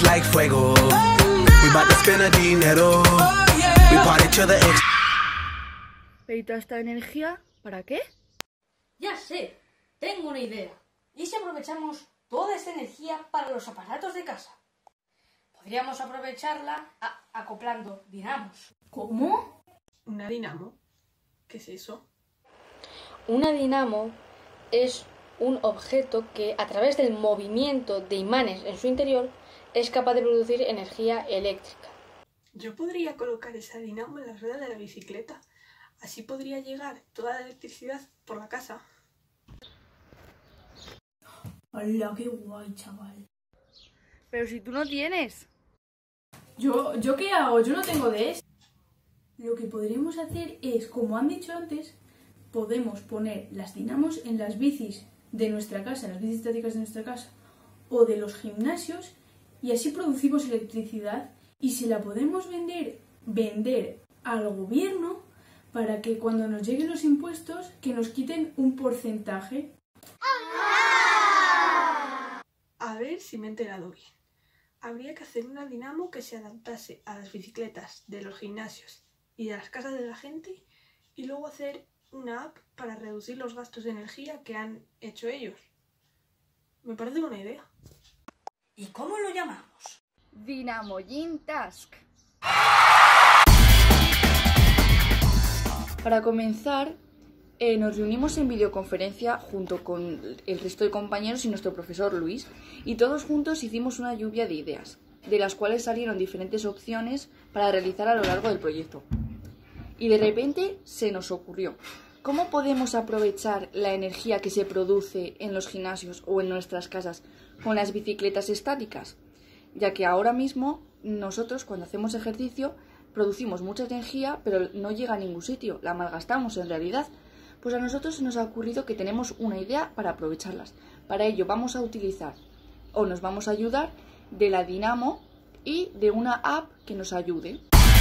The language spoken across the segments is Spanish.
like fuego. We bout to spend a dinero. We party to the ex. ¿Y toda esta energía para qué? Ya sé, tengo una idea. ¿Y si aprovechamos toda esta energía para los aparatos de casa? Podríamos aprovecharla acoplando dinamos. ¿Cómo? ¿Una dinamo? ¿Qué es eso? Una dinamo es un objeto que, a través del movimiento de imanes en su interior, es capaz de producir energía eléctrica. Yo podría colocar esa dinamo en la rueda de la bicicleta. Así podría llegar toda la electricidad por la casa. ¡Hala, qué guay, chaval! Pero si tú no tienes. ¿Yo qué hago? Yo no tengo de eso. Lo que podríamos hacer es, como han dicho antes, podemos poner las dinamos en las bicis de nuestra casa, las bicis estáticas de nuestra casa, o de los gimnasios, y así producimos electricidad y se la podemos vender al gobierno para que cuando nos lleguen los impuestos, que nos quiten un porcentaje. A ver si me he enterado bien. Habría que hacer una dinamo que se adaptase a las bicicletas de los gimnasios y de las casas de la gente, y luego hacer una app para reducir los gastos de energía que han hecho ellos. Me parece buena idea. ¿Y cómo lo llamamos? Dinamoyin Task. Para comenzar, nos reunimos en videoconferencia junto con el resto de compañeros y nuestro profesor Luis, y todos juntos hicimos una lluvia de ideas, de las cuales salieron diferentes opciones para realizar a lo largo del proyecto. Y de repente se nos ocurrió: ¿cómo podemos aprovechar la energía que se produce en los gimnasios o en nuestras casas con las bicicletas estáticas? Ya que ahora mismo nosotros, cuando hacemos ejercicio, producimos mucha energía, pero no llega a ningún sitio, la malgastamos en realidad. Pues a nosotros se nos ha ocurrido que tenemos una idea para aprovecharlas. Para ello vamos a utilizar, o nos vamos a ayudar, de la dinamo y de una app que nos ayude.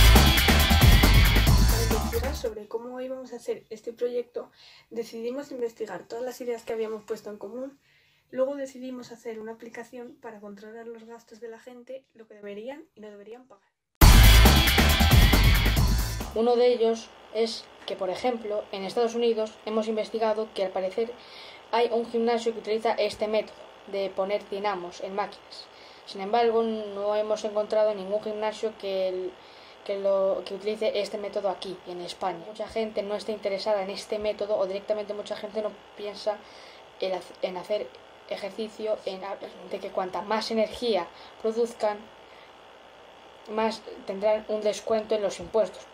Para investigar sobre cómo íbamos a hacer este proyecto, decidimos investigar todas las ideas que habíamos puesto en común. Luego decidimos hacer una aplicación para controlar los gastos de la gente, lo que deberían y no deberían pagar. Uno de ellos es que, por ejemplo, en Estados Unidos hemos investigado que al parecer hay un gimnasio que utiliza este método de poner dinamos en máquinas. Sin embargo, no hemos encontrado ningún gimnasio que utilice este método aquí, en España. Mucha gente no está interesada en este método, o directamente mucha gente no piensa en hacer ejercicio, de que cuanta más energía produzcan, más tendrán un descuento en los impuestos.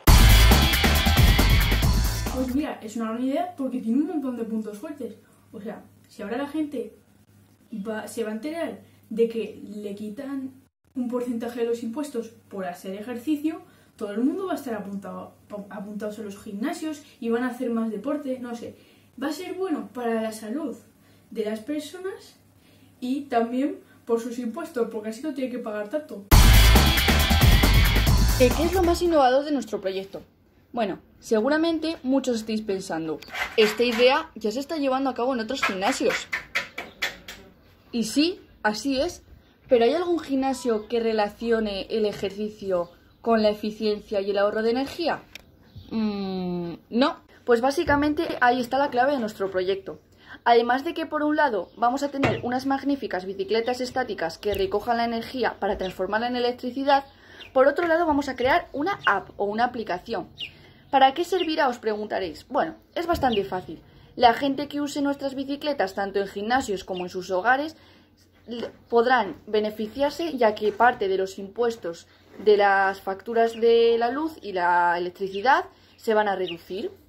Pues mira, es una buena idea porque tiene un montón de puntos fuertes. O sea, si ahora la gente se va a enterar de que le quitan un porcentaje de los impuestos por hacer ejercicio, todo el mundo va a estar apuntados a los gimnasios y van a hacer más deporte, no sé. Va a ser bueno para la salud de las personas y también por sus impuestos, porque así no tiene que pagar tanto. ¿Qué es lo más innovador de nuestro proyecto? Bueno, seguramente muchos estáis pensando, esta idea ya se está llevando a cabo en otros gimnasios. Y sí, así es, pero ¿hay algún gimnasio que relacione el ejercicio con la eficiencia y el ahorro de energía? No, pues básicamente ahí está la clave de nuestro proyecto. Además de que, por un lado, vamos a tener unas magníficas bicicletas estáticas que recojan la energía para transformarla en electricidad, por otro lado vamos a crear una app o una aplicación. ¿Para qué servirá?, os preguntaréis. Bueno, es bastante fácil. La gente que use nuestras bicicletas, tanto en gimnasios como en sus hogares, podrán beneficiarse, ya que parte de los impuestos de las facturas de la luz y la electricidad se van a reducir.